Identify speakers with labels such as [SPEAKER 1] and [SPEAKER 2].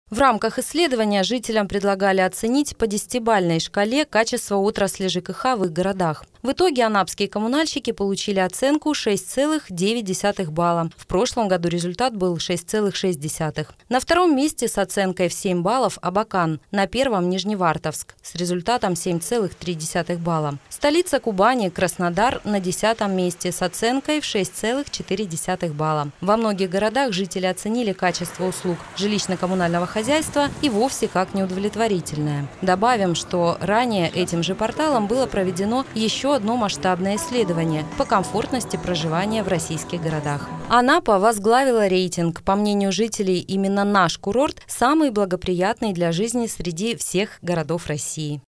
[SPEAKER 1] В рамках исследования жителям предлагали оценить по 10-бальной шкале качество отрасли ЖКХ в их городах. В итоге анапские коммунальщики получили оценку 6,9 балла. В прошлом году результат был 6,6. На втором месте с оценкой в 7 баллов Абакан, на первом – Нижневартовск с результатом 7,3 балла. Столица Кубани, Краснодар на 10-м месте с оценкой в 6,4 балла. Во многих городах жители оценили качество услуг жилищно-коммунального хозяйства и вовсе как неудовлетворительное. Добавим, что ранее этим же порталом было проведено еще одно масштабное исследование по комфортности проживания в российских городах. Анапа возглавила рейтинг. По мнению жителей, именно наш курорт самый благоприятный для жизни среди всех городов России.